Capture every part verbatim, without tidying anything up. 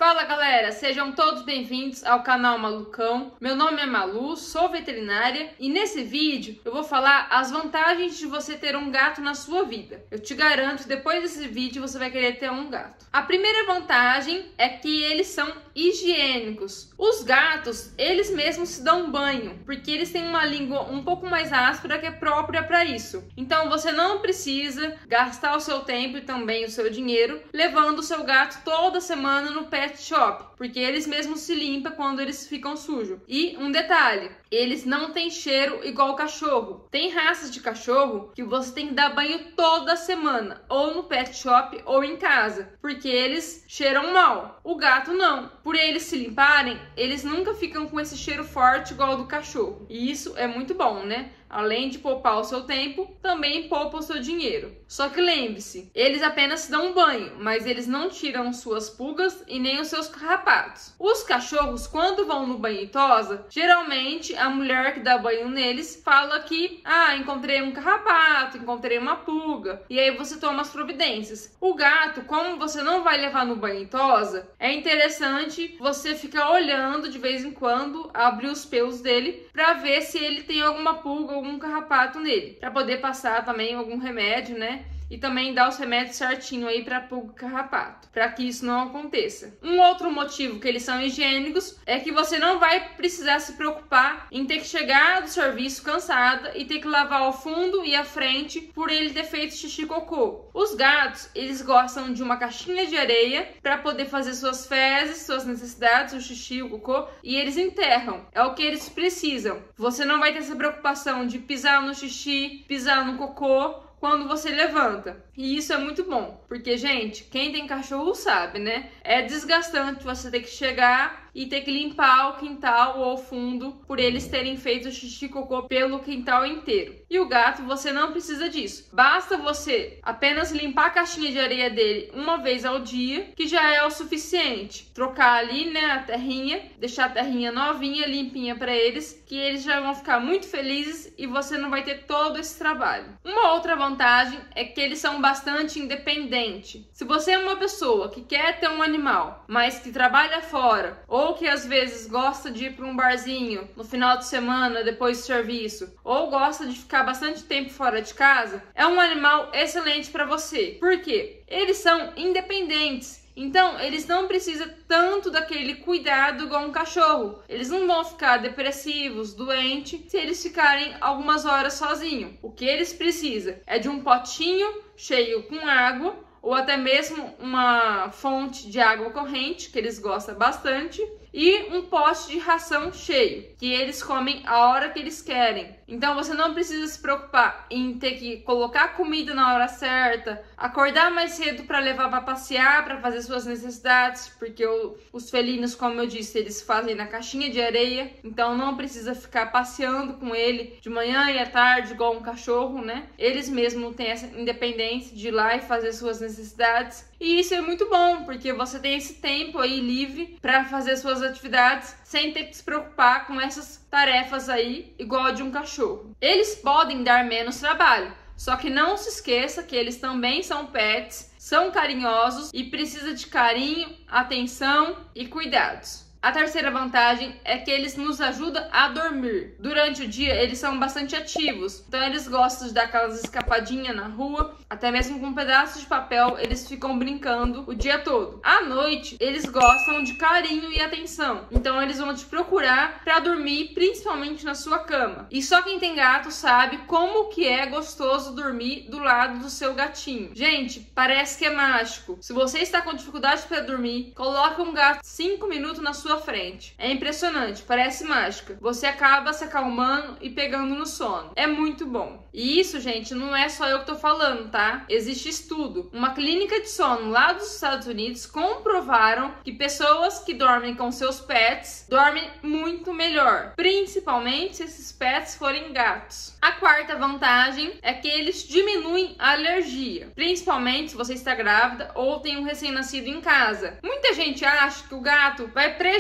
Fala galera, sejam todos bem-vindos ao canal Malucão. Meu nome é Malu, sou veterinária e nesse vídeo eu vou falar as vantagens de você ter um gato na sua vida. Eu te garanto que depois desse vídeo você vai querer ter um gato. A primeira vantagem é que eles são higiênicos. Os gatos, eles mesmos se dão banho, porque eles têm uma língua um pouco mais áspera que é própria para isso. Então você não precisa gastar o seu tempo e também o seu dinheiro levando o seu gato toda semana no pet shop, porque eles mesmos se limpam quando eles ficam sujos. E um detalhe, eles não têm cheiro igual o cachorro. Tem raças de cachorro que você tem que dar banho toda semana, ou no pet shop ou em casa, porque eles cheiram mal. O gato não. Por eles se limparem, eles nunca ficam com esse cheiro forte igual ao do cachorro. E isso é muito bom, né? Além de poupar o seu tempo, também poupa o seu dinheiro. Só que lembre-se, eles apenas se dão um banho, mas eles não tiram suas pulgas e nem os seus carrapatos. Os cachorros, quando vão no banho e tosa, geralmente a mulher que dá banho neles fala que ah, encontrei um carrapato, encontrei uma pulga, e aí você toma as providências. O gato, como você não vai levar no banho e tosa, é interessante você ficar olhando de vez em quando, abrir os pelos dele, para ver se ele tem alguma pulga, algum carrapato nele, para poder passar também algum remédio, né? E também dar os remédios certinho aí para pulga e carrapato, para que isso não aconteça. Um outro motivo que eles são higiênicos é que você não vai precisar se preocupar em ter que chegar do serviço cansada e ter que lavar o fundo e a frente por ele ter feito xixi e cocô. Os gatos, eles gostam de uma caixinha de areia para poder fazer suas fezes, suas necessidades, o xixi, o cocô, e eles enterram. É o que eles precisam. Você não vai ter essa preocupação de pisar no xixi, pisar no cocô quando você levanta. E isso é muito bom, porque, gente, quem tem cachorro sabe, né? É desgastante você ter que chegar e ter que limpar o quintal ou o fundo por eles terem feito xixi e cocô pelo quintal inteiro. E o gato, você não precisa disso. Basta você apenas limpar a caixinha de areia dele uma vez ao dia, que já é o suficiente. Trocar ali, né, a terrinha, deixar a terrinha novinha, limpinha para eles, que eles já vão ficar muito felizes e você não vai ter todo esse trabalho. Uma outra vantagem é que eles são bastante independentes. Se você é uma pessoa que quer ter um animal, mas que trabalha fora, ou que às vezes gosta de ir para um barzinho no final de semana depois do serviço, ou gosta de ficar bastante tempo fora de casa, é um animal excelente para você. Por quê? Eles são independentes. Então, eles não precisam tanto daquele cuidado igual um cachorro. Eles não vão ficar depressivos, doentes, se eles ficarem algumas horas sozinhos. O que eles precisam é de um potinho cheio com água, ou até mesmo uma fonte de água corrente, que eles gostam bastante, e um pote de ração cheio, que eles comem a hora que eles querem. Então você não precisa se preocupar em ter que colocar comida na hora certa, acordar mais cedo para levar para passear, para fazer suas necessidades, porque o, os felinos, como eu disse, eles fazem na caixinha de areia, então não precisa ficar passeando com ele de manhã e à tarde igual um cachorro, né? Eles mesmos têm essa independência de ir lá e fazer suas necessidades. E isso é muito bom, porque você tem esse tempo aí livre para fazer suas atividades sem ter que se preocupar com essas tarefas aí, igual a de um cachorro. Eles podem dar menos trabalho, só que não se esqueça que eles também são pets, são carinhosos e precisam de carinho, atenção e cuidados. A terceira vantagem é que eles nos ajudam a dormir. Durante o dia, eles são bastante ativos, então eles gostam de dar aquelas escapadinhas na rua, até mesmo com um pedaço de papel, eles ficam brincando o dia todo. À noite, eles gostam de carinho e atenção, então eles vão te procurar para dormir, principalmente na sua cama. E só quem tem gato sabe como que é gostoso dormir do lado do seu gatinho. Gente, parece que é mágico. Se você está com dificuldade para dormir, coloque um gato cinco minutos na sua frente. É impressionante, parece mágica. Você acaba se acalmando e pegando no sono. É muito bom. E isso, gente, não é só eu que tô falando, tá? Existe estudo. Uma clínica de sono lá dos Estados Unidos comprovaram que pessoas que dormem com seus pets dormem muito melhor, principalmente se esses pets forem gatos. A quarta vantagem é que eles diminuem a alergia, principalmente se você está grávida ou tem um recém-nascido em casa. Muita gente acha que o gato vai prejudicar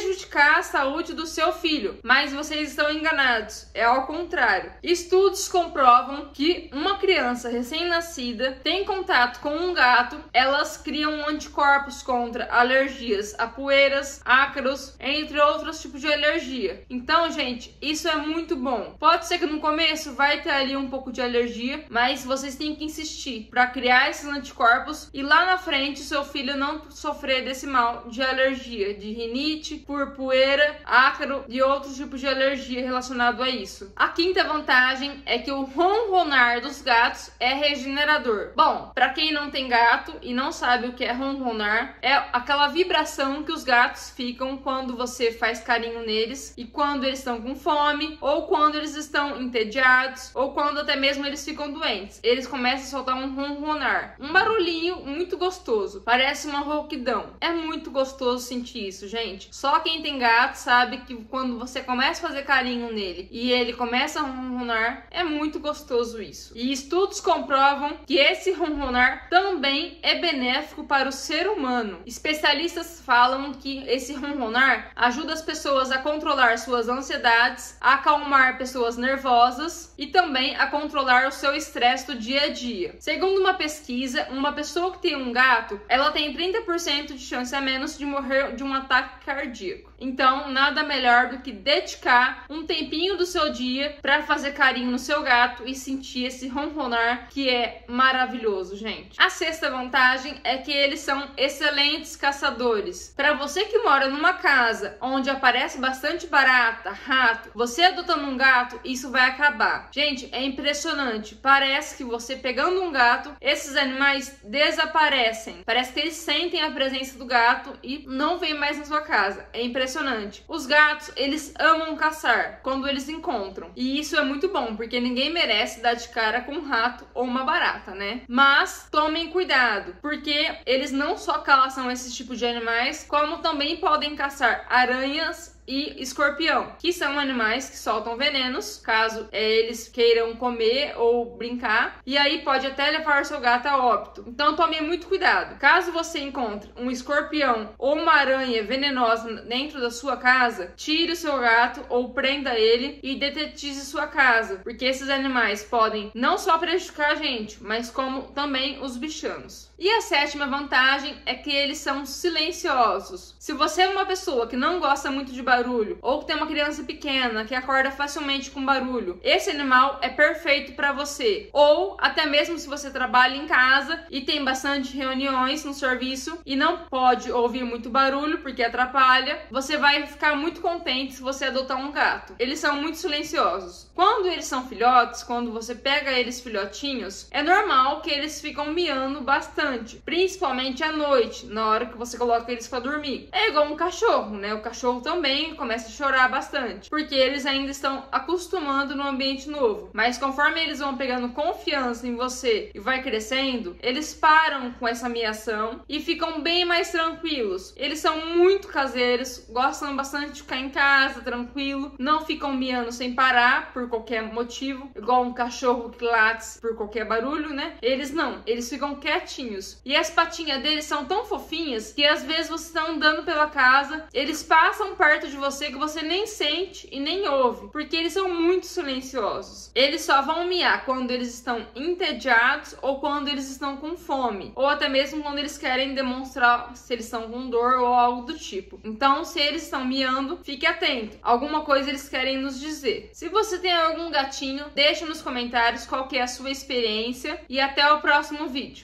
prejudicar a saúde do seu filho, mas vocês estão enganados, é ao contrário. Estudos comprovam que uma criança recém-nascida tem contato com um gato, elas criam anticorpos contra alergias a poeiras, ácaros, entre outros tipos de alergia. Então, gente, isso é muito bom. Pode ser que no começo vai ter ali um pouco de alergia, mas vocês têm que insistir para criar esses anticorpos e lá na frente seu filho não sofrer desse mal de alergia, de rinite, por poeira, ácaro e outros tipos de alergia relacionado a isso. A quinta vantagem é que o ronronar dos gatos é regenerador. Bom, para quem não tem gato e não sabe o que é ronronar, é aquela vibração que os gatos ficam quando você faz carinho neles e quando eles estão com fome, ou quando eles estão entediados, ou quando até mesmo eles ficam doentes. Eles começam a soltar um ronronar, um barulhinho muito gostoso, parece uma rouquidão. É muito gostoso sentir isso, gente. Só quem tem gato sabe que quando você começa a fazer carinho nele e ele começa a ronronar, é muito gostoso isso. E estudos comprovam que esse ronronar também é benéfico para o ser humano. Especialistas falam que esse ronronar ajuda as pessoas a controlar suas ansiedades, a acalmar pessoas nervosas e também a controlar o seu estresse do dia a dia. Segundo uma pesquisa, uma pessoa que tem um gato, ela tem trinta por cento de chance a menos de morrer de um ataque cardíaco. Então, nada melhor do que dedicar um tempinho do seu dia para fazer carinho no seu gato e sentir esse ronronar que é maravilhoso, gente. A sexta vantagem é que eles são excelentes caçadores. Para você que mora numa casa onde aparece bastante barata, rato, você adotando um gato, isso vai acabar. Gente, é impressionante. Parece que você pegando um gato, esses animais desaparecem. Parece que eles sentem a presença do gato e não vêm mais na sua casa. É impressionante. Os gatos, eles amam caçar quando eles encontram. E isso é muito bom, porque ninguém merece dar de cara com um rato ou uma barata, né? Mas tomem cuidado, porque eles não só caçam esses tipos de animais, como também podem caçar aranhas e escorpião, que são animais que soltam venenos, caso é, eles queiram comer ou brincar, e aí pode até levar o seu gato a óbito. Então tome muito cuidado. Caso você encontre um escorpião ou uma aranha venenosa dentro da sua casa, tire o seu gato ou prenda ele e detetize sua casa, porque esses animais podem não só prejudicar a gente, mas como também os bichanos. E a sétima vantagem é que eles são silenciosos. Se você é uma pessoa que não gosta muito de barulho, ou que tem uma criança pequena que acorda facilmente com barulho, esse animal é perfeito para você. Ou até mesmo se você trabalha em casa e tem bastante reuniões no serviço e não pode ouvir muito barulho porque atrapalha, você vai ficar muito contente se você adotar um gato. Eles são muito silenciosos. Quando eles são filhotes, quando você pega eles filhotinhos, é normal que eles ficam miando bastante. Principalmente à noite, na hora que você coloca eles para dormir. É igual um cachorro, né? O cachorro também começa a chorar bastante, porque eles ainda estão acostumando no ambiente novo. Mas conforme eles vão pegando confiança em você e vai crescendo, eles param com essa miação e ficam bem mais tranquilos. Eles são muito caseiros, gostam bastante de ficar em casa, tranquilo, não ficam miando sem parar por qualquer motivo, igual um cachorro que late por qualquer barulho, né? Eles não, eles ficam quietinhos. E as patinhas deles são tão fofinhas que às vezes você está andando pela casa, eles passam perto de você que você nem sente e nem ouve, porque eles são muito silenciosos. Eles só vão miar quando eles estão entediados ou quando eles estão com fome, ou até mesmo quando eles querem demonstrar se eles estão com dor ou algo do tipo. Então, se eles estão miando, fique atento. Alguma coisa eles querem nos dizer. Se você tem algum gatinho, deixe nos comentários qual que é a sua experiência e até o próximo vídeo.